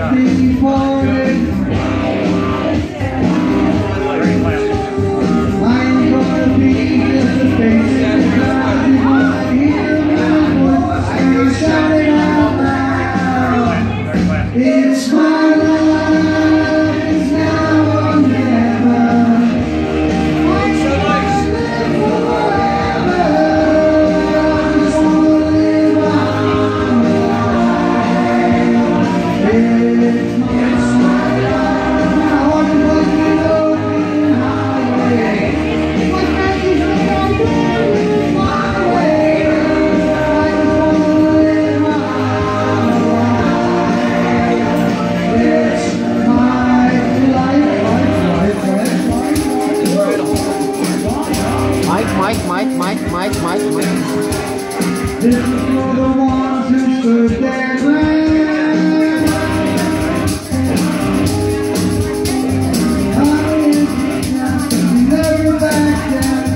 It's my life, it's now or never. I just live forever. I just wanna live my life. It's my life. I want to walk the open highway. My friends is on my way. I just wanna live my life. Mike. This is for the ones who stood their ground. I never back down.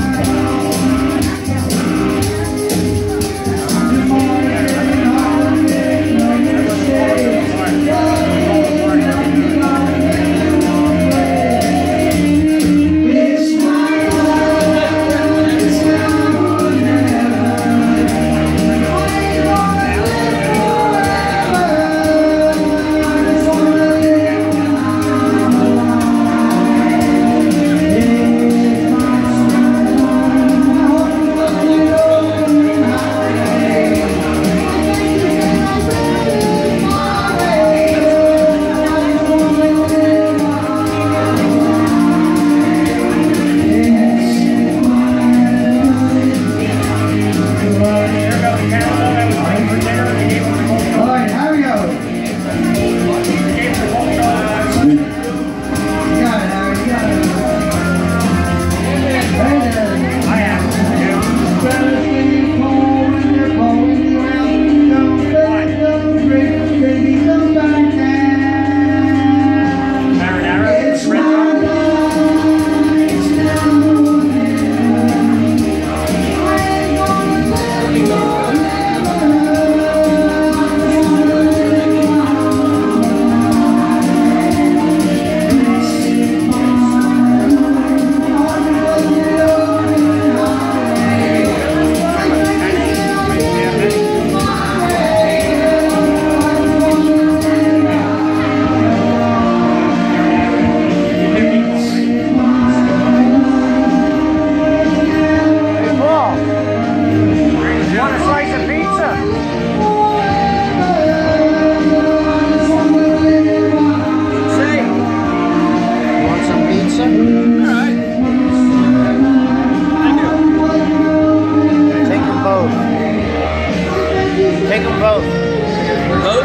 Take them both. Both?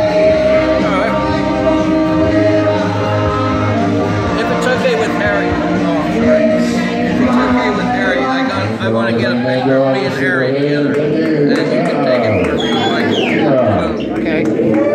Alright. If it's okay with Harry. Oh, sorry. If it's okay with Harry, I want to get a picture of me and Harry together. And you can take it wherever you like. Okay.